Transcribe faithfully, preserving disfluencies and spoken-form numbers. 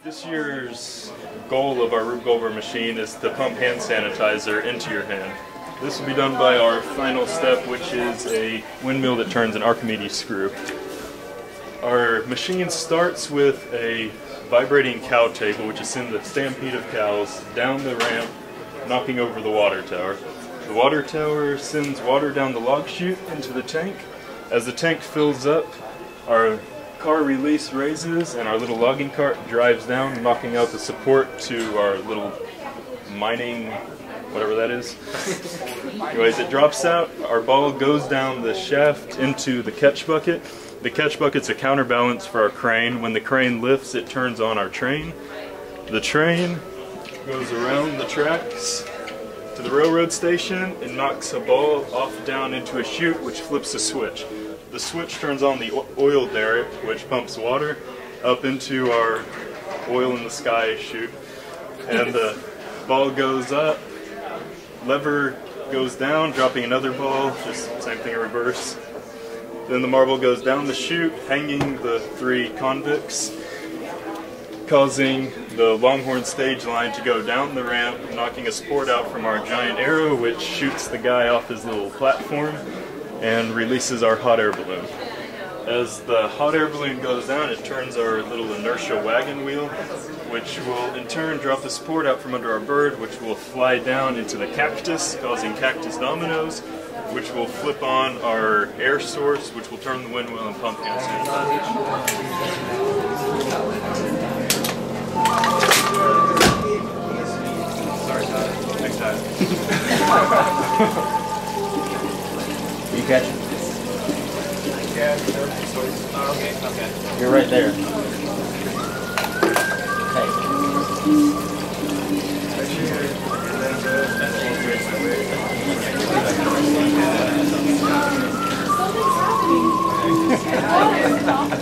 This year's goal of our Rube Goldberg machine is to pump hand sanitizer into your hand. This will be done by our final step, which is a windmill that turns an Archimedes screw. Our machine starts with a vibrating cow table, which is sending the stampede of cows down the ramp, knocking over the water tower. The water tower sends water down the log chute into the tank. As the tank fills up, our car release raises and our little logging cart drives down, knocking out the support to our little mining, whatever that is. Anyways, it drops out, our ball goes down the shaft into the catch bucket. The catch bucket's a counterbalance for our crane. When the crane lifts, it turns on our train. The train goes around the tracks to the railroad station and knocks a ball off down into a chute, which flips a switch. The switch turns on the oil derrick, which pumps water up into our oil in the sky chute. And the ball goes up, lever goes down, dropping another ball, just same thing in reverse. Then the marble goes down the chute, hanging the three convicts, causing the Longhorn stage line to go down the ramp, knocking a support out from our giant arrow, which shoots the guy off his little platform and releases our hot air balloon. As the hot air balloon goes down, it turns our little inertia wagon wheel, which will in turn drop the support out from under our bird, which will fly down into the cactus, causing cactus dominoes, which will flip on our air source, which will turn the windmill and pump hand sanitizer. Sorry, Todd. Next time. You catch it? Yeah, oh, okay, okay. You're right there. Hey. Something's happening.